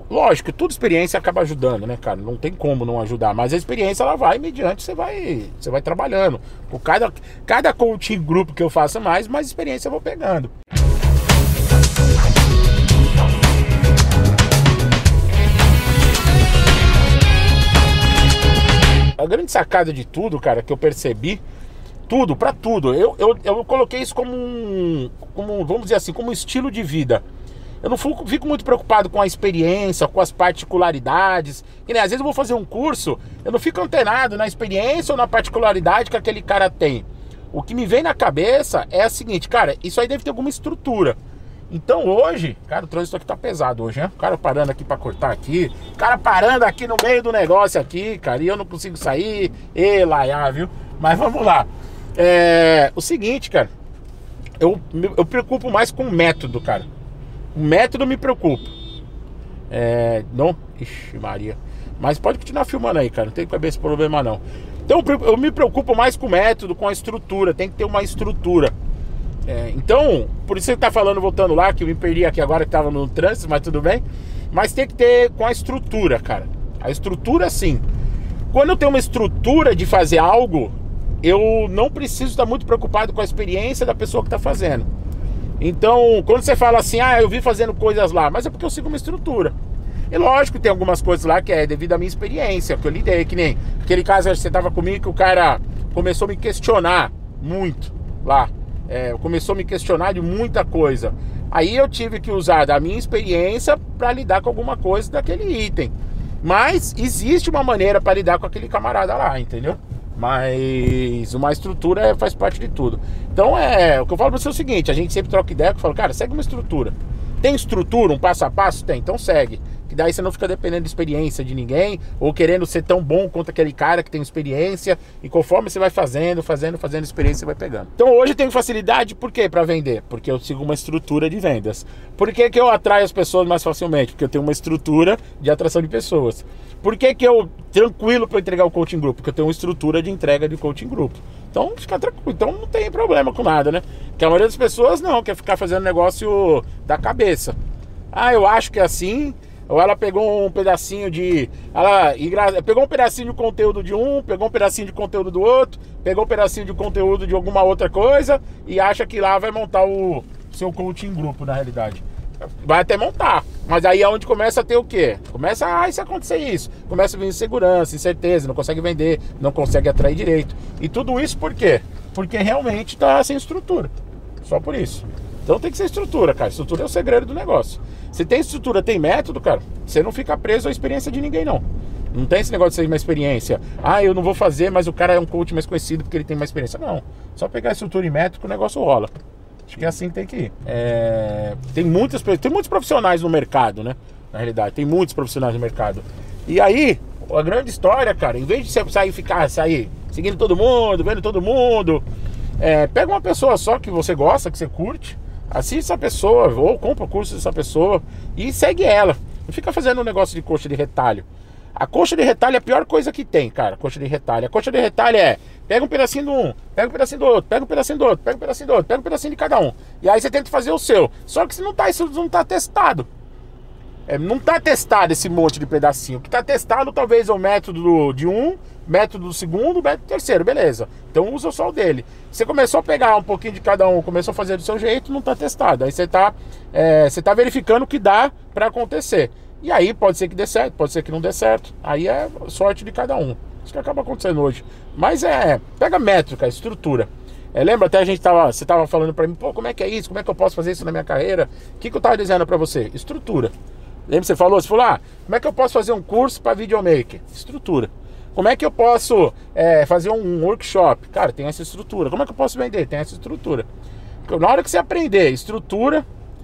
Lógico, toda experiência acaba ajudando, né, cara? Não tem como não ajudar, mas a experiência ela vai mediante, você vai trabalhando. Por cada coaching grupo que eu faço mais experiência eu vou pegando. A grande sacada de tudo, cara, que eu percebi, pra tudo, eu coloquei isso como vamos dizer assim, como um estilo de vida. Eu não fico muito preocupado com a experiência, com as particularidades. E, né, às vezes eu vou fazer um curso, eu não fico antenado na experiência ou na particularidade que aquele cara tem. O que me vem na cabeça é o seguinte, cara, isso aí deve ter alguma estrutura. Então hoje, cara, o trânsito aqui tá pesado hoje, né? O cara parando aqui pra cortar aqui, o cara parando aqui no meio do negócio aqui, cara, e eu não consigo sair, viu? Mas vamos lá. O seguinte, cara, eu preocupo mais com o método, cara. O método me preocupa. Não, ixi Maria. Mas pode continuar filmando aí, cara, não tem que caber esse problema não. Então eu me preocupo mais com o método, com a estrutura. Tem que ter uma estrutura. Então, por isso você tá falando, voltando lá, que eu me perdi aqui agora que tava no trânsito, mas tudo bem. Mas tem que ter com a estrutura, cara. A estrutura sim. Quando eu tenho uma estrutura de fazer algo, eu não preciso estar muito preocupado com a experiência da pessoa que tá fazendo. Então, quando você fala assim, eu vi fazendo coisas lá, mas é porque eu sigo uma estrutura. E lógico, tem algumas coisas lá que é devido à minha experiência, que eu lidei, que nem aquele caso que você tava comigo, que o cara começou a me questionar muito lá. Começou a me questionar de muita coisa. Aí eu tive que usar da minha experiência para lidar com alguma coisa daquele item. Mas existe uma maneira para lidar com aquele camarada lá, entendeu? Mas uma estrutura faz parte de tudo. Então o que eu falo pra você é o seguinte, a gente sempre troca ideia, eu falo, cara, segue uma estrutura. Tem estrutura, um passo a passo? Tem, então segue. Que daí você não fica dependendo de experiência de ninguém, ou querendo ser tão bom quanto aquele cara que tem experiência. E conforme você vai fazendo experiência, você vai pegando. Então hoje eu tenho facilidade, por quê? Pra vender. Porque eu sigo uma estrutura de vendas. Por que que eu atraio as pessoas mais facilmente? Porque eu tenho uma estrutura de atração de pessoas. Por que que eu tranquilo para entregar o coaching group? Porque eu tenho uma estrutura de entrega de coaching group. Então fica tranquilo, então não tem problema com nada, né? Que a maioria das pessoas não quer ficar fazendo negócio da cabeça. Eu acho que é assim. Ou ela pegou um pedacinho pegou um pedacinho de conteúdo de um, pegou um pedacinho de conteúdo do outro, pegou um pedacinho de conteúdo de alguma outra coisa e acha que lá vai montar o seu coaching group, na realidade. Vai até montar, mas aí é onde começa a ter o quê? Começa a acontecer isso. Começa a vir insegurança, incerteza, não consegue vender, não consegue atrair direito. E tudo isso por quê? Porque realmente tá sem estrutura. Só por isso. Então tem que ser estrutura, cara. Estrutura é o segredo do negócio. Se tem estrutura, tem método, cara, você não fica preso à experiência de ninguém, não. Não tem esse negócio de ser uma experiência. Eu não vou fazer, mas o cara é um coach mais conhecido porque ele tem mais experiência. Não. Só pegar estrutura e método que o negócio rola. Acho que é assim que tem que ir. Tem muitos profissionais no mercado, né? Na realidade, tem muitos profissionais no mercado. E aí, a grande história, cara, em vez de você sair seguindo todo mundo, vendo todo mundo, pega uma pessoa só que você gosta, que você curte, assiste essa pessoa, ou compra o curso dessa pessoa e segue ela. Não fica fazendo um negócio de coxa de retalho. A coxa de retalho é a pior coisa que tem, cara. Coxa de retalho. A coxa de retalho pega um pedacinho de um, pega um pedacinho do outro, pega um pedacinho do outro, pega um pedacinho do outro, pega um pedacinho de cada um. E aí você tenta fazer o seu. Só que isso não tá testado. Não tá testado esse monte de pedacinho. O que tá testado talvez é o método de um, método do segundo, método do terceiro, beleza. Então usa só o dele. Você começou a pegar um pouquinho de cada um, começou a fazer do seu jeito, não tá testado. Aí você tá verificando o que dá pra acontecer. E aí pode ser que dê certo, pode ser que não dê certo. Aí é sorte de cada um. Isso que acaba acontecendo hoje. Mas pega métrica, estrutura. Lembra até você tava falando pra mim, como é que é isso? Como é que eu posso fazer isso na minha carreira? O que eu tava dizendo pra você? Estrutura. Lembra que você falou? Você falou, como é que eu posso fazer um curso pra videomaker? Estrutura. Como é que eu posso fazer um workshop? Cara, tem essa estrutura. Como é que eu posso vender? Tem essa estrutura. Na hora que você aprender estrutura,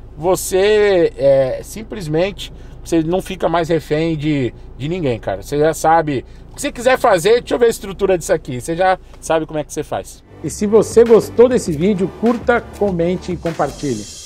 você simplesmente você não fica mais refém de ninguém, cara. Você já sabe o que você quiser fazer. Deixa eu ver a estrutura disso aqui. Você já sabe como é que você faz. E se você gostou desse vídeo, curta, comente e compartilhe.